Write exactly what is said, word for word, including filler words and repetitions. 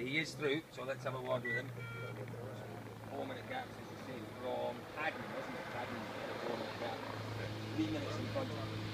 he is through, so let's have a word with him. Four minute gaps, as you see, from Hagen, wasn't it? Hagen had a four minute gap. Three minutes in front of him.